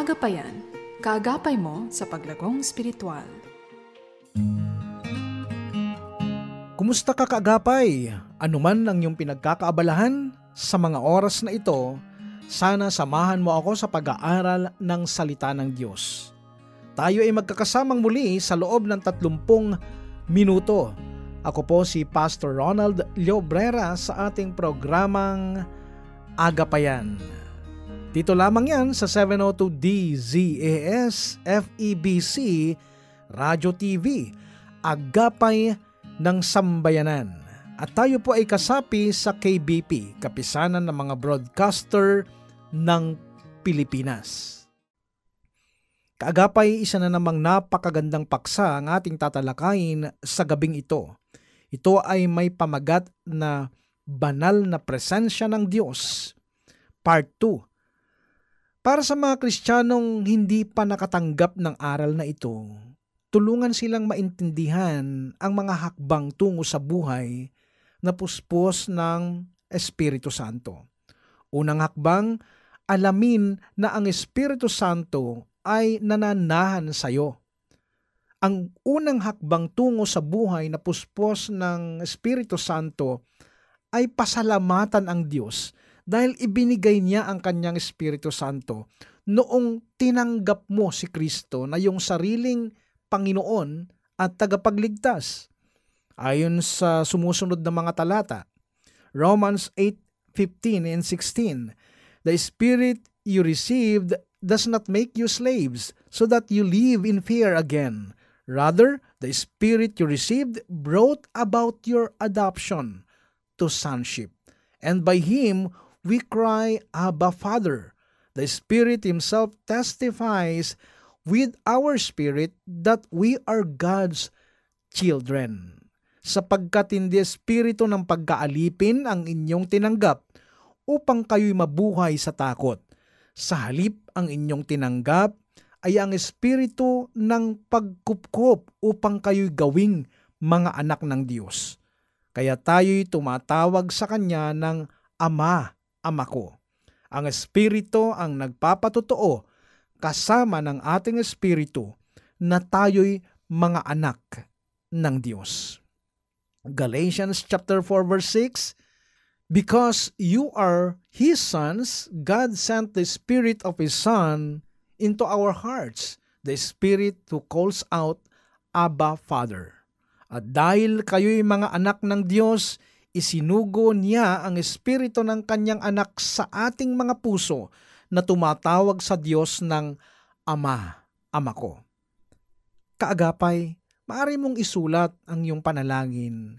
Agapayan, kaagapay mo sa paglagong spiritual. Kumusta ka kaagapay? Ano man ang iyong pinagkakaabalahan sa mga oras na ito, sana samahan mo ako sa pag-aaral ng salita ng Diyos. Tayo ay magkakasamang muli sa loob ng 30 minuto. Ako po si Pastor Ronald Llobrera sa ating programang Agapayan. Dito lamang yan sa 702 DZAS FEBC Radio TV, Agapay ng Sambayanan. At tayo po ay kasapi sa KBP, Kapisanan ng mga Broadcaster ng Pilipinas. Kaagapay, isa na namang napakagandang paksa ang ating tatalakayin sa gabing ito. Ito ay may pamagat na banal na presensya ng Diyos. Part 2. Para sa mga Kristiyanong hindi pa nakatanggap ng aral na ito, tulungan silang maintindihan ang mga hakbang tungo sa buhay na puspos ng Espiritu Santo. Unang hakbang, alamin na ang Espiritu Santo ay nananahan sa iyo. Ang unang hakbang tungo sa buhay na puspos ng Espiritu Santo ay pasalamatan ang Diyos dahil ibinigay niya ang kanyang Espiritu Santo noong tinanggap mo si Kristo na iyong sariling Panginoon at tagapagligtas. Ayon sa sumusunod na mga talata, Romans 8:15 and 16, the Spirit you received does not make you slaves so that you live in fear again. Rather, the Spirit you received brought about your adoption to sonship. And by Him, we cry, Abba, Father. The Spirit Himself testifies with our spirit that we are God's children. Sapagkat hindi espiritu ng pagkaalipin ang inyong tinanggap upang kayo'y mabuhay sa takot. Sa halip ang inyong tinanggap ay ang espiritu ng pagkupkop upang kayo'y gawing mga anak ng Diyos. Kaya tayo'y tumatawag sa Kanya ng Ama, Ama ko. Ang espiritu ang nagpapatotoo kasama ng ating espiritu na tayo'y mga anak ng Diyos. Galatians chapter 4 verse 6, because you are His sons, God sent the Spirit of His Son into our hearts, the Spirit who calls out, Abba, Father. At dahil kayo'y mga anak ng Diyos, isinugo niya ang Espiritu ng kanyang anak sa ating mga puso na tumatawag sa Diyos ng Ama, Ama ko. Kaagapay, maaari mong isulat ang iyong panalangin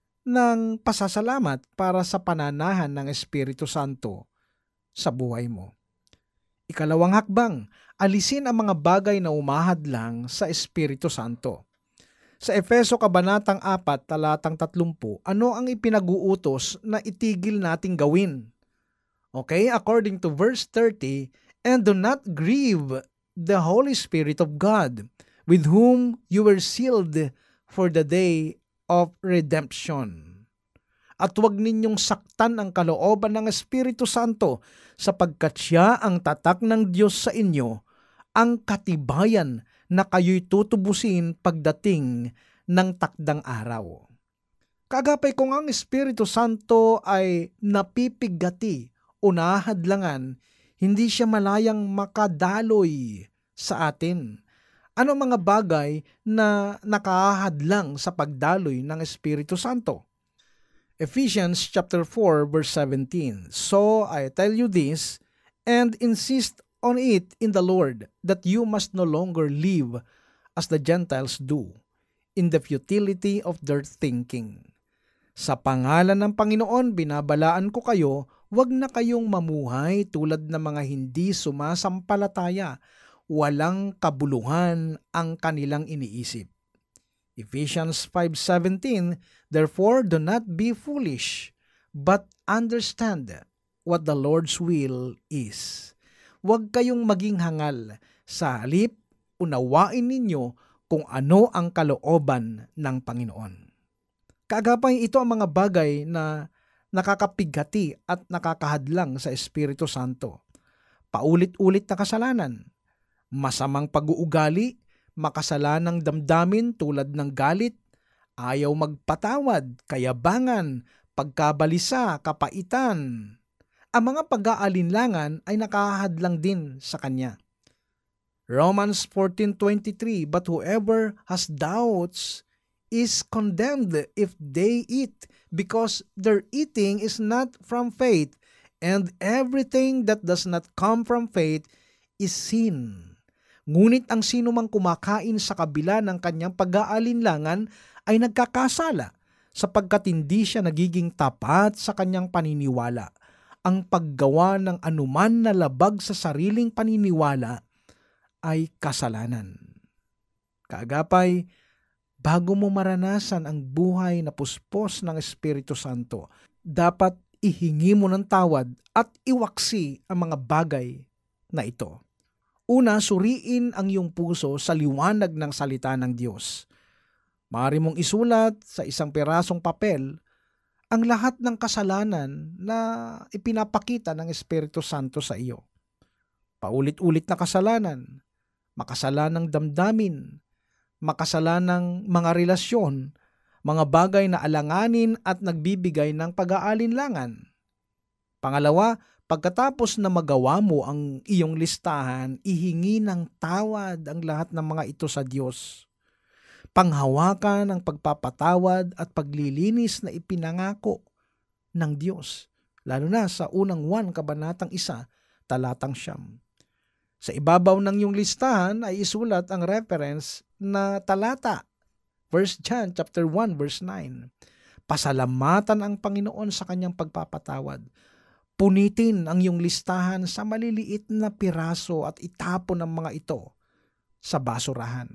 ng pasasalamat para sa pananahan ng Espiritu Santo sa buhay mo. Ikalawang hakbang, alisin ang mga bagay na umahadlang sa Espiritu Santo. Sa Efeso Kabanatang 4, talatang 30, ano ang ipinag-uutos na itigil nating gawin? Okay, according to verse 30, and do not grieve the Holy Spirit of God, with whom you were sealed for the day of redemption. At huwag ninyong saktan ang kalooban ng Espiritu Santo, sapagkat siya ang tatak ng Diyos sa inyo, ang katibayan na kayo'y tutubusin pagdating ng takdang araw. Kaagapay, kung ang Espiritu Santo ay napipigati o nahadlangan, hindi siya malayang makadaloy sa atin. Ano mga bagay na nakahadlang sa pagdaloy ng Espiritu Santo? Ephesians chapter 4 verse 17, so I tell you this, and insist on it in the Lord, that you must no longer live as the Gentiles do, in the futility of their thinking. Sa pangalan ng Panginoon, binabalaan ko kayo, huwag na kayong mamuhay tulad ng mga hindi sumasampalataya, walang kabuluhan ang kanilang iniisip. Ephesians 5:17, therefore do not be foolish, but understand what the Lord's will is. Huwag kayong maging hangal, sa halip unawain ninyo kung ano ang kalooban ng Panginoon. Kaagapay, ito ang mga bagay na nakakapigati at nakakahadlang sa Espiritu Santo. Paulit-ulit na kasalanan, masamang pag-uugali, makasalanang damdamin tulad ng galit, ayaw magpatawad, kayabangan, pagkabalisa, kapaitan. Ang mga pag-aalinlangan ay nakahadlang din sa kanya. Romans 14:23, but whoever has doubts is condemned if they eat, because their eating is not from faith, and everything that does not come from faith is sin. Ngunit ang sino mang kumakain sa kabila ng kanyang pag-aalinlangan ay nagkakasala, sapagkat hindi siya nagiging tapat sa kanyang paniniwala. Ang paggawa ng anuman na labag sa sariling paniniwala ay kasalanan. Kaagapay, bago mo maranasan ang buhay na puspos ng Espiritu Santo, dapat ihingi mo ng tawad at iwaksi ang mga bagay na ito. Una, suriin ang iyong puso sa liwanag ng salita ng Diyos. Maaari mong isulat sa isang pirasong papel ang lahat ng kasalanan na ipinapakita ng Espiritu Santo sa iyo. Paulit-ulit na kasalanan, makasalanang damdamin, makasalanang mga relasyon, mga bagay na alanganin at nagbibigay ng pag-aalinlangan. Pangalawa, pagkatapos na magawa mo ang iyong listahan, ihingi ng tawad ang lahat ng mga ito sa Diyos. Panghawakan ang pagpapatawad at paglilinis na ipinangako ng Diyos, lalo na sa unang 1 Kabanatang 1, talatang 9. Sa ibabaw ng iyong listahan ay isulat ang reference na talata, 1 John chapter 1 verse 9. Pasalamatan ang Panginoon sa kanyang pagpapatawad. Punitin ang iyong listahan sa maliliit na piraso at itapon ang mga ito sa basurahan.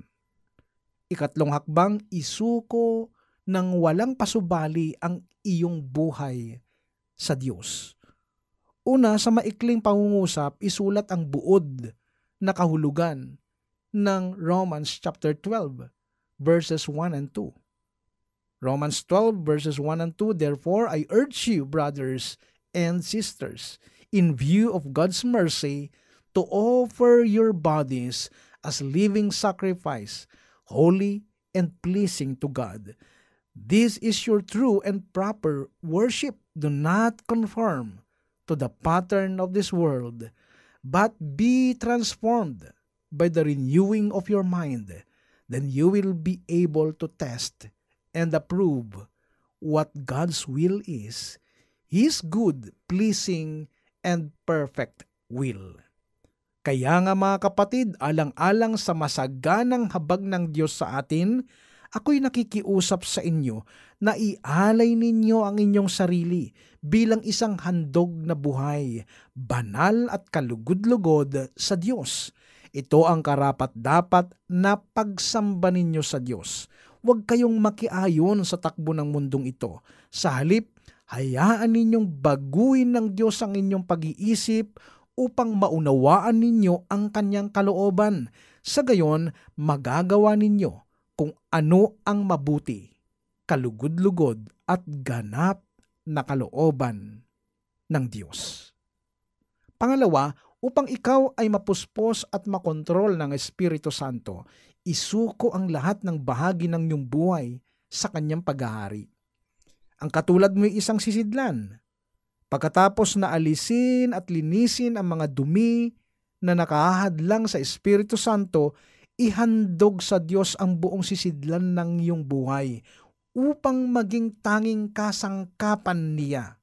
Ikatlong hakbang, isuko ng walang pasubali ang iyong buhay sa Diyos. Una, sa maikling pangungusap, isulat ang buod na kahulugan ng Romans chapter 12, verses 1 and 2. Romans 12, verses 1 and 2, therefore I urge you, brothers and sisters, in view of God's mercy, to offer your bodies as living sacrifice, holy and pleasing to God. This is your true and proper worship. Do not conform to the pattern of this world, but be transformed by the renewing of your mind. Then you will be able to test and approve what God's will is, His good, pleasing, and perfect will. Kaya nga mga kapatid, alang-alang sa masaganang habag ng Diyos sa atin, ako'y nakikiusap sa inyo na ialay ninyo ang inyong sarili bilang isang handog na buhay, banal at kalugod-lugod sa Diyos. Ito ang karapat-dapat na pagsamba ninyo sa Diyos. Huwag kayong makiayon sa takbo ng mundong ito. Sa halip, hayaan ninyong baguhin ng Diyos ang inyong pag-iisip upang maunawaan ninyo ang kanyang kalooban. Sa gayon, magagawa ninyo kung ano ang mabuti, kalugod-lugod at ganap na kalooban ng Diyos. Pangalawa, upang ikaw ay mapuspos at makontrol ng Espiritu Santo, isuko ang lahat ng bahagi ng iyong buhay sa kanyang paghahari. Ang katulad mo ay isang sisidlan. Pagkatapos na alisin at linisin ang mga dumi na nakahadlang sa Espiritu Santo, ihandog sa Diyos ang buong sisidlan ng iyong buhay upang maging tanging kasangkapan niya.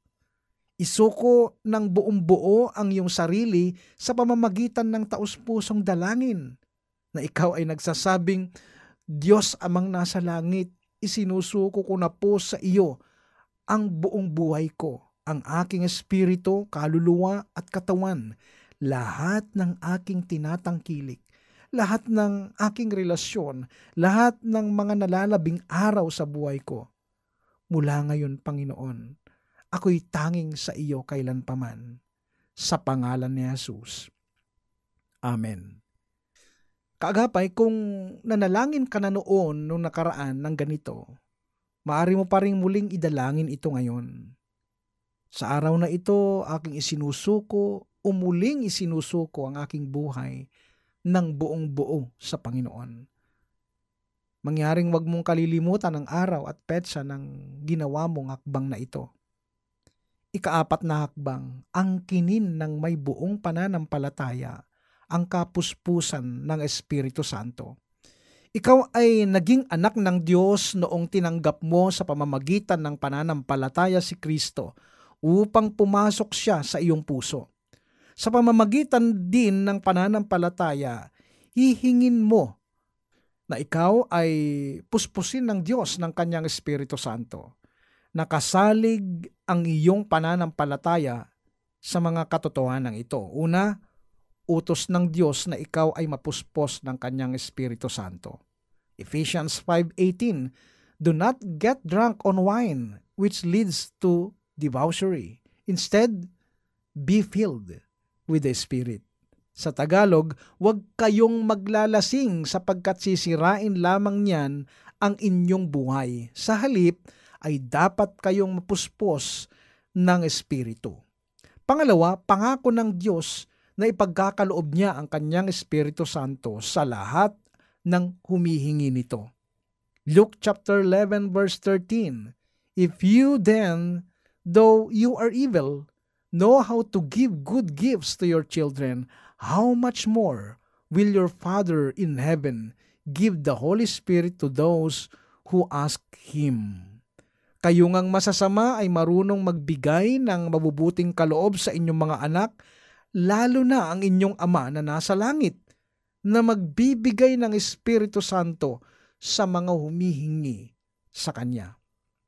Isuko ng buong buo ang iyong sarili sa pamamagitan ng taus-pusong dalangin na ikaw ay nagsasabing, Diyos amang nasa langit, isinusuko ko na po sa iyo ang buong buhay ko, ang aking espiritu, kaluluwa at katawan, lahat ng aking tinatangkilik, lahat ng aking relasyon, lahat ng mga nalalabing araw sa buhay ko. Mula ngayon, Panginoon, ako'y tanging sa iyo kailanpaman. Sa pangalan ni Jesus. Amen. Kaagapay, kung nanalangin ka na noon nung nakaraan ng ganito, maaari mo pa rin muling idalangin ito ngayon. Sa araw na ito, aking isinusuko, muling isinusuko ang aking buhay ng buong buo sa Panginoon. Mangyaring wag mong kalilimutan ang araw at petsa ng ginawa mong hakbang na ito. Ikaapat na hakbang, ang kinin ng may buong pananampalataya, ang kapuspusan ng Espiritu Santo. Ikaw ay naging anak ng Diyos noong tinanggap mo sa pamamagitan ng pananampalataya si Kristo upang pumasok siya sa iyong puso. Sa pamamagitan din ng pananampalataya, hihingin mo na ikaw ay puspusin ng Diyos ng kanyang Espiritu Santo. Nakasalig ang iyong pananampalataya sa mga katotohanan ito. Una, utos ng Diyos na ikaw ay mapuspos ng kanyang Espiritu Santo. Ephesians 5:18, do not get drunk on wine, which leads to debauchery. Instead, be filled with the Spirit. Sa Tagalog, huwag kayong maglalasing sapagkat sisirain lamang niyan ang inyong buhay. Sa halip ay dapat kayong mapuspos ng Espiritu. Pangalawa, pangako ng Diyos na ipagkakaloob niya ang kanyang Espiritu Santo sa lahat ng humihingi nito. Luke chapter 11 verse 13, if you then, though you are evil, know how to give good gifts to your children, how much more will your Father in heaven give the Holy Spirit to those who ask Him? Kayo ngang masasama ay marunong magbigay ng mabubuting kaloob sa inyong mga anak, lalo na ang inyong Ama na nasa langit, na magbibigay ng Espiritu Santo sa mga humihingi sa Kanya.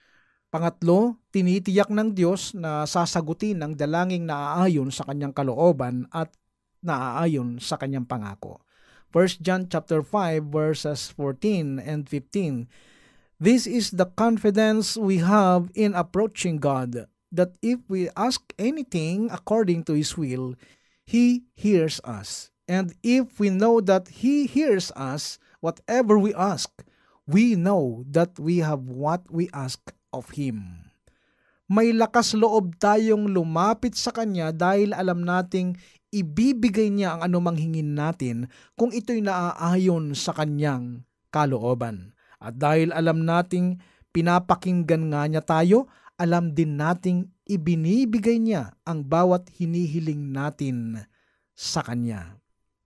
Pangatlo, tinitiyak ng Diyos na sasagutin ang dalangin na aayon sa Kanyang kalooban at naaayon sa Kanyang pangako. 1 John chapter 5 verses 14 and 15. This is the confidence we have in approaching God, that if we ask anything according to His will, He hears us. And if we know that He hears us, whatever we ask, we know that we have what we ask of Him. May lakas loob tayong lumapit sa Kanya dahil alam nating ibibigay niya ang anumang hingin natin kung ito'y naaayon sa Kanyang kalooban. At dahil alam nating pinapakinggan nga niya tayo, alam din nating ibinibigay niya ang bawat hinihiling natin sa Kanya.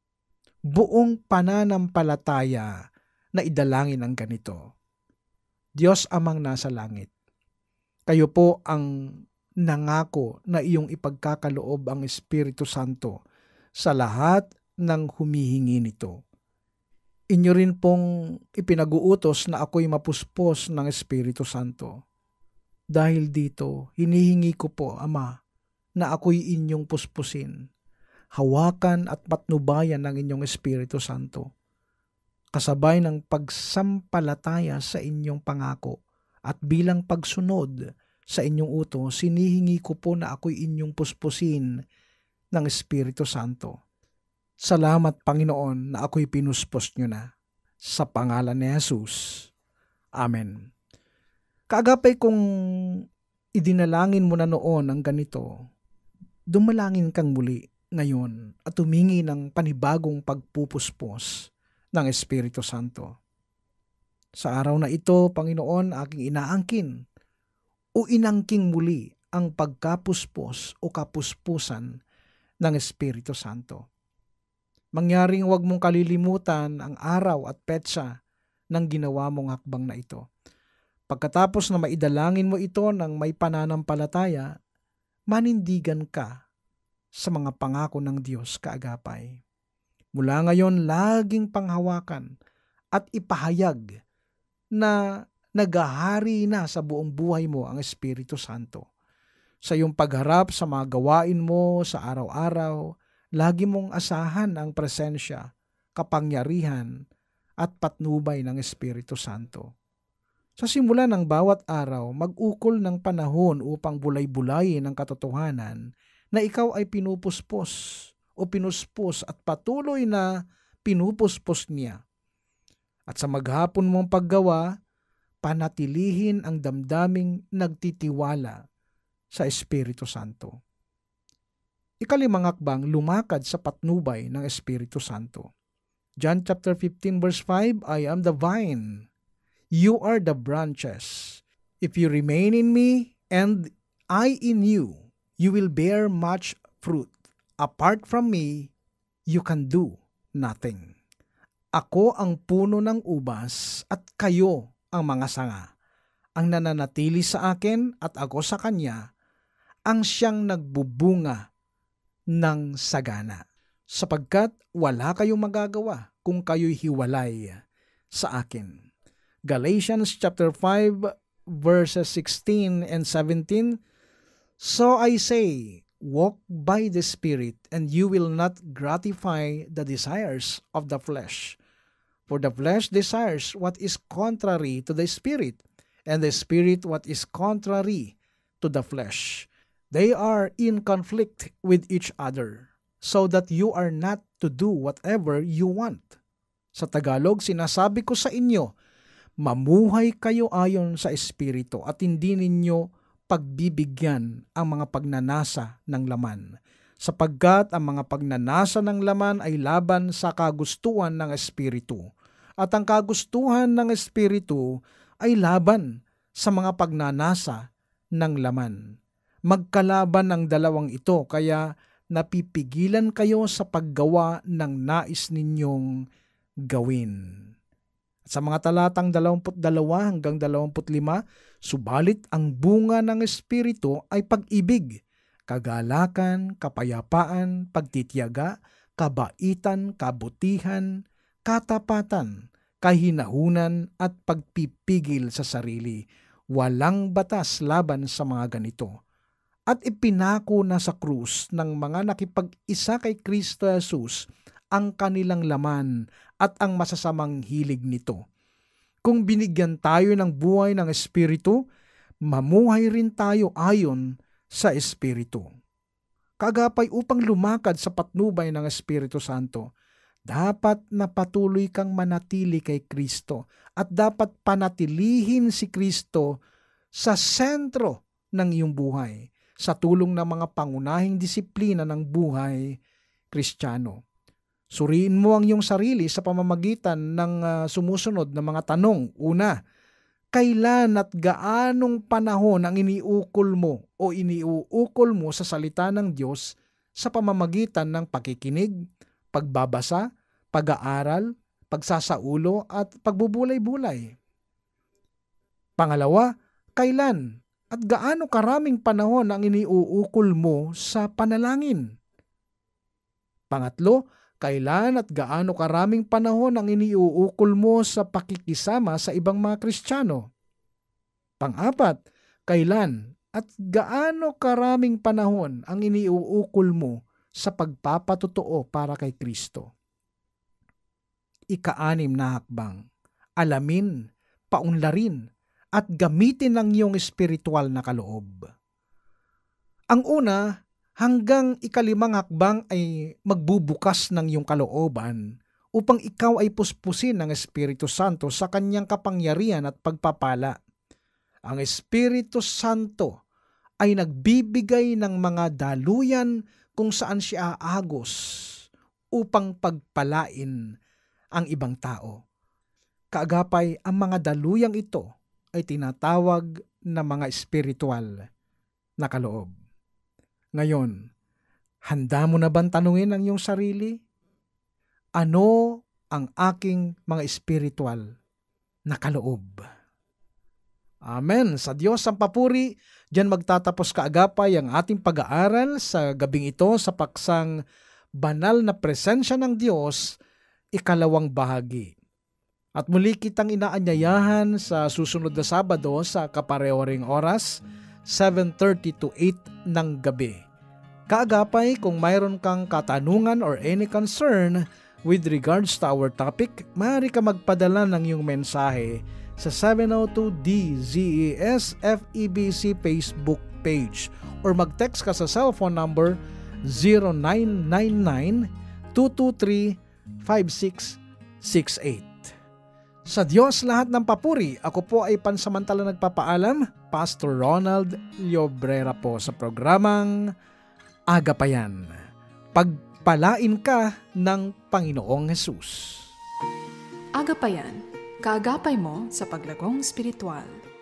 Buong pananampalataya na idalangin ang ganito. Diyos Amang nasa langit, kayo po ang nangako na iyong ipagkakaloob ang Espiritu Santo sa lahat ng humihingi nito. Inyo rin pong ipinag-uutos na ako'y mapuspos ng Espiritu Santo. Dahil dito, hinihingi ko po, Ama, na ako'y inyong puspusin. Hawakan at patnubayan ng inyong Espiritu Santo, kasabay ng pagsampalataya sa inyong pangako at bilang pagsunod sa inyong utos, sinihingi ko po na ako'y inyong puspusin ng Espiritu Santo. Salamat, Panginoon, na ako'y pinuspos nyo na. Sa pangalan ni Jesus. Amen. Kaagapay kung idinalangin mo na noon ang ganito, dumalangin kang muli ngayon at humingi ng panibagong pagpupuspos ng Espiritu Santo. Sa araw na ito, Panginoon, aking inaangkin o inangking muli ang pagkapuspos o kapuspusan ng Espiritu Santo. Mangyaring huwag mong kalilimutan ang araw at petsa ng ginawa mong hakbang na ito. Pagkatapos na maidalangin mo ito ng may pananampalataya, manindigan ka sa mga pangako ng Diyos kaagapay. Mula ngayon, laging panghawakan at ipahayag na naghahari na sa buong buhay mo ang Espiritu Santo. Sa iyong pagharap sa mga gawain mo sa araw-araw, lagi mong asahan ang presensya, kapangyarihan at patnubay ng Espiritu Santo. Sa simula ng bawat araw, mag-ukol ng panahon upang bulay-bulayin ang katotohanan na ikaw ay pinupuspos o pinuspos at patuloy na pinupuspos niya. At sa maghapon mong paggawa, panatilihin ang damdaming nagtitiwala sa Espiritu Santo. Ikalimang hakbang, lumakad sa patnubay ng Espiritu Santo. John chapter 15 verse 5, I am the vine, you are the branches. If you remain in me and I in you, you will bear much fruit. Apart from me, you can do nothing. Ako ang puno ng ubas at kayo ang mga sanga. Ang nananatili sa akin at ako sa kanya, ang siyang nagbubunga ng sagana. Sapagkat wala kayong magagawa kung kayo'y hiwalay sa akin. Galatians chapter 5 verses 16 and 17, so I say, walk by the Spirit, and you will not gratify the desires of the flesh. For the flesh desires what is contrary to the Spirit, and the Spirit what is contrary to the flesh. They are in conflict with each other, so that you are not to do whatever you want. Sa Tagalog, sinasabi ko sa inyo, mamuhay kayo ayon sa Espiritu at hindi ninyo pagbibigyan ang mga pagnanasa ng laman. Sapagkat ang mga pagnanasa ng laman ay laban sa kagustuhan ng Espiritu. At ang kagustuhan ng Espiritu ay laban sa mga pagnanasa ng laman. Magkalaban ang dalawang ito, kaya napipigilan kayo sa paggawa ng nais ninyong gawin. Sa mga talatang 22 hanggang 25, subalit ang bunga ng Espiritu ay pag-ibig, kagalakan, kapayapaan, pagtitiyaga, kabaitan, kabutihan, katapatan, kahinahunan at pagpipigil sa sarili. Walang batas laban sa mga ganito. At ipinako na sa krus ng mga nakipag-isa kay Kristo Jesus ang kanilang laman at ang masasamang hilig nito. Kung binigyan tayo ng buhay ng Espiritu, mamuhay rin tayo ayon sa Espiritu. Kagapay upang lumakad sa patnubay ng Espiritu Santo, dapat na patuloy kang manatili kay Kristo at dapat panatilihin si Kristo sa sentro ng iyong buhay sa tulong ng mga pangunahing disiplina ng buhay Kristiyano. Suriin mo ang iyong sarili sa pamamagitan ng sumusunod na mga tanong. Una, kailan at gaanong panahon ang iniukol mo o iniuukol mo sa salita ng Diyos sa pamamagitan ng pakikinig, pagbabasa, pag-aaral, pagsasaulo at pagbubulay-bulay? Pangalawa, kailan at gaano karaming panahon ang iniuukol mo sa panalangin? Pangatlo, kailan at gaano karaming panahon ang iniuukol mo sa pakikisama sa ibang mga Kristiyano? Pang-apat, kailan at gaano karaming panahon ang iniuukol mo sa pagpapatotoo para kay Kristo? Ika-6 na hakbang, alamin, paunlarin, at gamitin ang iyong espiritual na kaloob. Ang una, hanggang 5 hakbang ay magbubukas ng iyong kalooban upang ikaw ay puspusin ng Espiritu Santo sa kanyang kapangyarihan at pagpapala. Ang Espiritu Santo ay nagbibigay ng mga daluyan kung saan siya aagos upang pagpalain ang ibang tao. Kaagapay, ang mga daluyang ito ay tinatawag na mga espiritual na kaloob. Ngayon, handa mo na bang tanungin ang iyong sarili? Ano ang aking mga espiritual na kaloob? Amen. Sa Diyos ang papuri. Diyan magtatapos kaagapay ang ating pag-aaral sa gabing ito sa paksang Banal na Presensya ng Diyos, 2 bahagi. At muli kitang inaanyayahan sa susunod na Sabado sa kapareho ring oras, 7:30 to 8 ng gabi. Kaagapay, kung mayroon kang katanungan or any concern with regards to our topic, maaari ka magpadala ng iyong mensahe sa 702-DZES FEBC Facebook page or mag-text ka sa cellphone number 0999-223-5668. Sa Diyos lahat ng papuri, ako po ay pansamantala nagpapaalam, Pastor Ronald Llobrera po sa programang Agapayan. Pagpalain ka ng Panginoong Hesus. Agapayan, kaagapay mo sa paglagong spiritual.